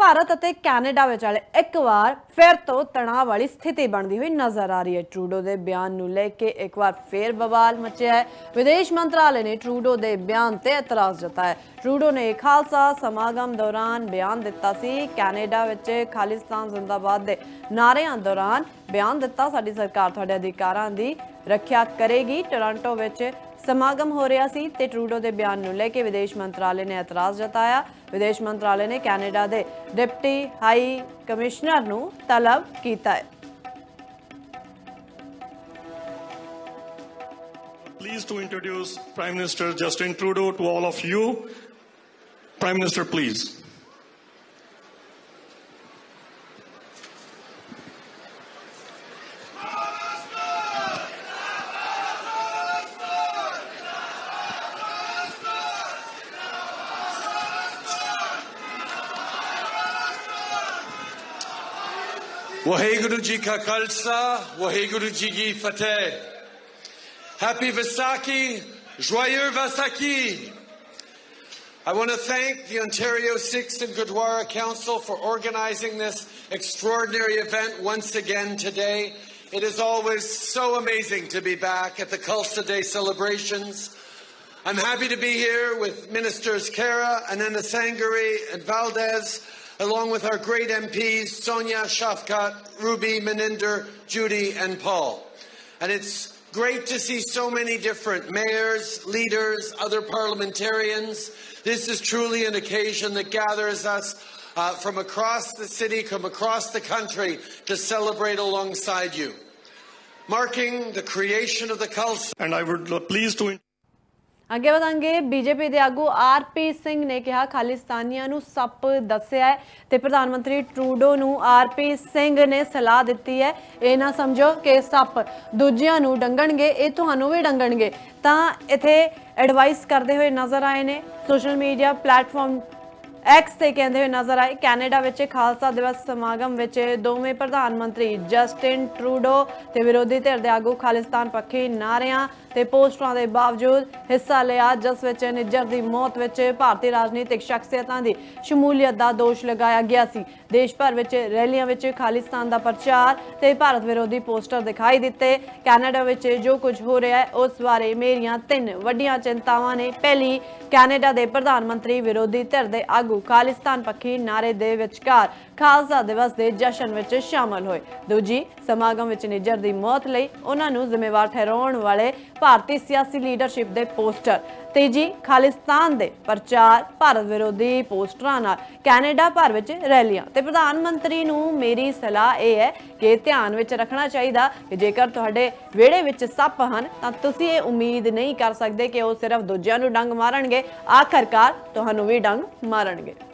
भारत और कैनेडा विचाले एक बार फिर तो तनाव वाली स्थिति बनती हुई नजर आ रही है। ट्रूडो के बयान नूं लेके एक बार फिर बवाल मचिया है। विदेश मंत्रालय ने ट्रूडो के बयान ते एतराज जताया। ट्रूडो ने खालसा समागम दौरान बयान दिता सी। कैनेडा विच खालिस्तान जिंदाबाद के नारिਆਂ दौरान बयान दिता, साडी सरकार तुहाडे अधिकारां दी रखिया करेगी। टोरंटो विच समागम हो रहा सी ते ट्रूडो के बयान नूं लेके विदेश मंत्रालय ने एतराज जताया। विदेश मंत्रालय ने कैनेडा के डिप्टी हाई कमिश्नर नूं तलब कीता है। Pleased to introduce Prime Minister Justin Trudeau to all of you. Prime Minister, please. Waheguru Ji Ka Khalsa, Waheguru Ji Ki Fateh. Happy Vaisakhi, Joyeux Vaisakhi. I want to thank the Ontario Sikhs and Gurdwara Council for organizing this extraordinary event once again today. It is always so amazing to be back at the Khalsa Day celebrations. I'm happy to be here with Ministers Kara, Ananda Sangari and Valdez, along with our great MPs, Sonia, Shafkat, Ruby, Meninder, Judy, and Paul. And it's great to see so many different mayors, leaders, other parliamentarians. This is truly an occasion that gathers us from across the city, from across the country, to celebrate alongside you. Marking the creation of the Khalsa. And I would please to अगे वधांगे। BJP के आगू RP Singh ने कहा खालिस्तानियों नूं सप दस्सिया है ते प्रधानमंत्री ट्रूडो नूं आरपी सिंह ने सलाह दी है, ये ना समझो कि सप दूजियां नूं डंगणगे, ये तुहानूं भी डंगणगे। तां इत्थे एडवाइस करते हुए नजर आए ने। सोशल मीडिया प्लेटफॉर्म एक्स से कहते हुए नजर आए। कैनेडा विच खालसा दिवस समागम विच दोवें प्रधानमंत्री जस्टिन ट्रूडो ते विरोधी धिर दे आगू खालिस्तान पक्षी नारियां ते पोस्टरां दे बावजूद हिस्सा लिया, जिस विच निज्जर दी मौत विच भारतीय राजनीतिक शख्सियतां दी शमूलियत दा दोष लगाया गया सी। देश भर विच रैलियां विच खालिस्तान दा प्रचार ते भारत विरोधी पोस्टर दिखाई दिते। कैनेडा विच जो कुछ हो रहा है उस बारे मेरियां 3 वड्डियां चिंतावां ने। पहली, कैनेडा दे प्रधानमंत्री विरोधी धिर दे आगू खालिस्तान पक्षी नारे दे विचकार खालसा दिवस के जशन विच शामिल होए। दूजी, समागम विच निज्जर दी मौत लई उन्हां नूं जिम्मेवार ठहराउण वाले भारतीय सियासी लीडरशिप दे पोस्टर। तीजी, खालिस्तान दे प्रचार भारत विरोधी पोस्टरां नाल कैनेडा भर विच रैलियां ते प्रधानमंत्री नूं मेरी सलाह यह है कि ध्यान विच रखना चाहिए कि जेकर तुहाडे विहड़े विच सप हन तां तुसीं ये उम्मीद नहीं कर सकदे कि वो सिर्फ दूजिआं नूं डंग मारनगे, आखिरकार तुहानूं भी डंग मारनगे।